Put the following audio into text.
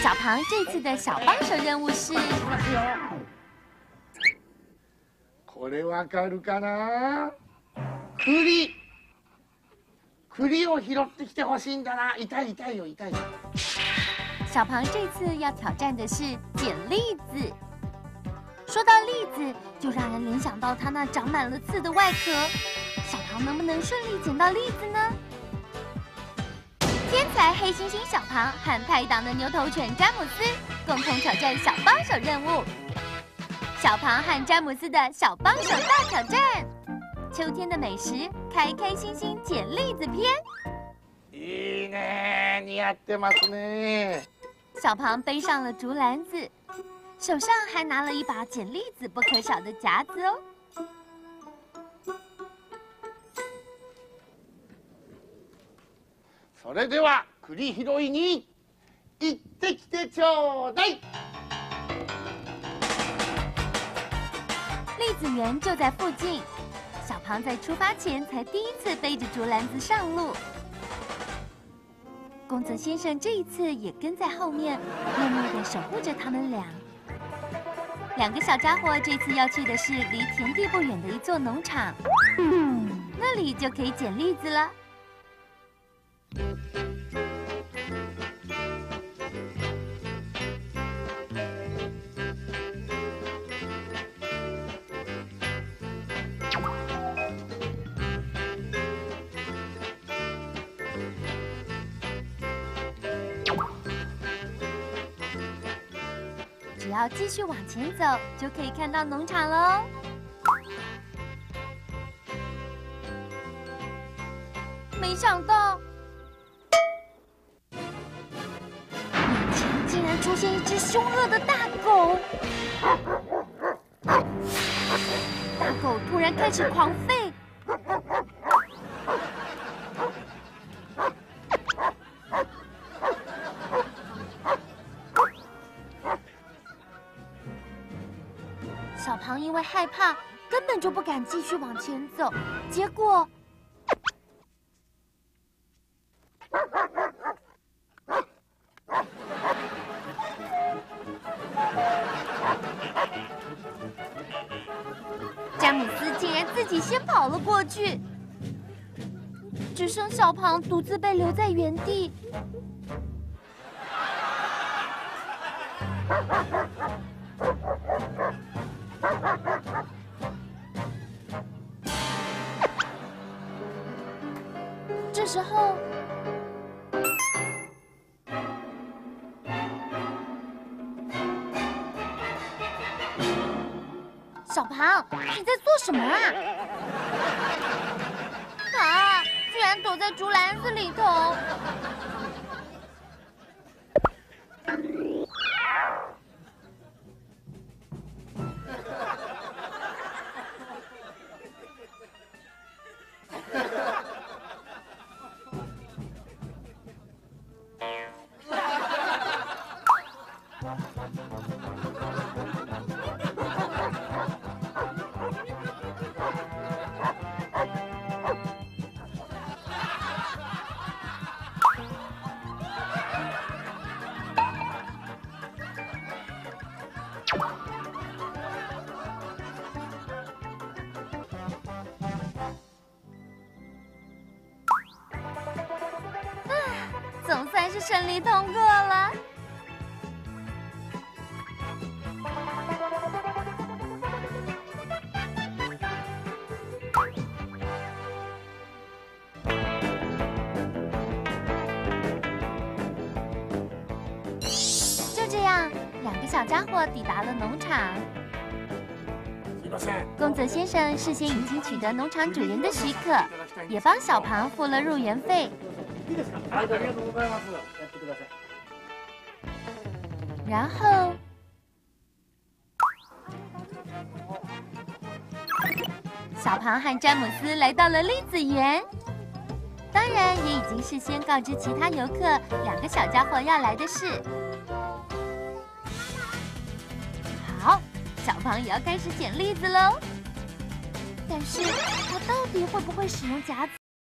小庞这次的小帮手任务是。 これわかるかな？栗を拾ってきてほしいんだな。痛いよ。 小庞这次要挑战的是捡栗子。说到栗子，就让人联想到它那长满了刺的外壳。小庞能不能顺利捡到栗子呢？天才黑猩猩小庞和派党的牛头犬詹姆斯共同挑战小帮手任务。小庞和詹姆斯的小帮手大挑战，秋天的美食，开心心捡栗子篇。 いいね、似合ってますね。 小庞背上了竹篮子，手上还拿了一把捡栗子不可少的夹子哦。 それでは栗拾いに行ってきてちょうだい。 栗子园就在附近，小庞在出发前才第一次背着竹篮子上路。宫泽先生这一次也跟在后面，默默地守护着他们俩。两个小家伙这次要去的是离田地不远的一座农场，那里就可以捡栗子了。只要继续往前走，就可以看到农场喽。没想到，眼前竟然出现一只凶恶的大狗。大狗突然开始狂吠。小庞因为害怕，根本就不敢继续往前走。结果，詹姆斯竟然自己先跑了过去，只剩小庞独自被留在原地。这时候，小庞，你在做什么啊？啊！居然躲在竹篮子里头！总算是顺利通过了。就这样，两个小家伙抵达了农场。宫泽先生事先已经取得农场主人的许可，也帮小庞付了入园费。然后，小庞和詹姆斯来到了栗子园，当然也已经事先告知其他游客两个小家伙要来的事。好，小庞也要开始捡栗子喽。但是他到底会不会使用夹子